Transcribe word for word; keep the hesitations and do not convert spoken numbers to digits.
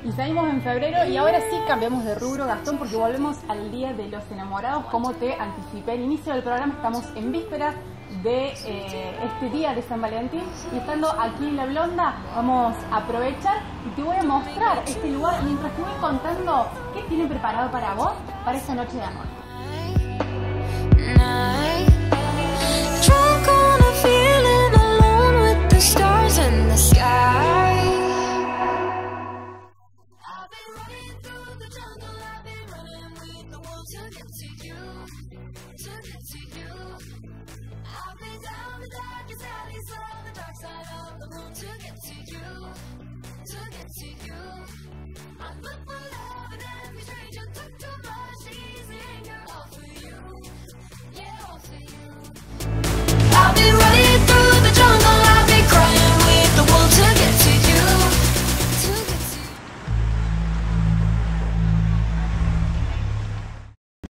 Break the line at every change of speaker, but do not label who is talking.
Y salimos en febrero y ahora sí cambiamos de rubro, Gastón, porque volvemos al Día de los Enamorados. Como te anticipé al inicio del programa, estamos en vísperas de eh, este día de San Valentín y estando aquí en La Blonda vamos a aprovechar y te voy a mostrar este lugar mientras te voy contando qué tienen preparado para vos para esta noche de amor.